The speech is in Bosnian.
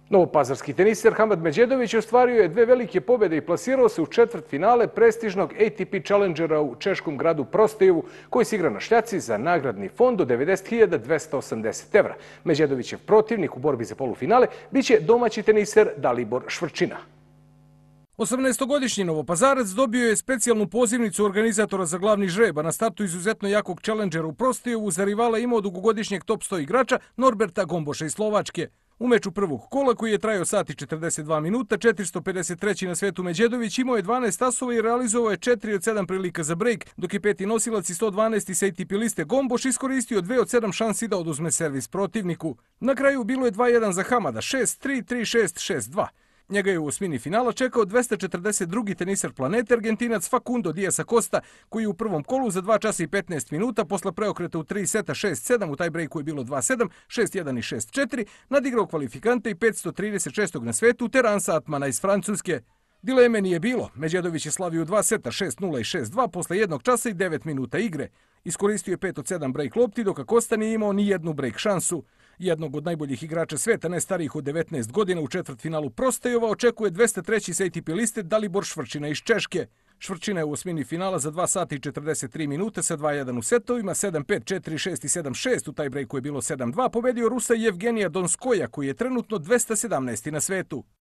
Novopazarski teniser Hamad Medjedović ostvario je 2 velike pobjede i plasirao se u četvrtfinale prestižnog ATP Challengera u češkom gradu Prostejevu, koji se igra na šljaci za nagradni fond od 90.280 evra. Medjedovićev protivnik u borbi za polufinale biće domaći teniser Dalibor Švrčina. 18-godišnji Novopazarac dobio je specijalnu pozivnicu organizatora za glavni žreb, a na startu izuzetno jakog Challengera u Prostejevu za rivala imao dugogodišnjeg top 100 igrača Norberta Gomboša iz Slovačke. U meču prvog kola, koji je trajao sat i 42 minuta, 453. na svetu Medjedović imao je 12 asova i realizovao je 4 od 7 prilika za brejk, dok je peti nosilac i 112. sa ATP liste Gomboš iskoristio 2 od 7 šansi da oduzme servis protivniku. Na kraju bilo je 2-1 za Hamada, 6-3, 3-6, 6-2. Njega je u osmini finala čekao 242. teniser planete, Argentinac Facundo Diaz Acosta, koji je u prvom kolu za 2 časa i 15 minuta posle preokreta u 3 seta 6-7, u taj brejku je bilo 2-7, 6-1 i 6-4, nadigrao kvalifikante i 536. na svetu Teransa Atmana iz Francuske. Dileme nije bilo. Medjedović je slavio 2 seta 6-0 i 6-2 posle 1 časa i 9 minuta igre. Iskoristio je 5 od 7 brejk lopti, dok Acosta nije imao ni jednu brejk šansu. Jednog od najboljih igrača sveta, ne starijih od 19 godina, u četvrtfinalu Prostejova očekuje 203. sa ATP liste Dalibor Švrčina iz Češke. Švrčina je u osmini finala za 2 sata i 43 minute sa 2-1 u setovima, 7-5, 4-6 i 7-6, u taj brejku je bilo 7-2, pobedio Rusa Jevgenija Donskoja, koji je trenutno 217. na svetu.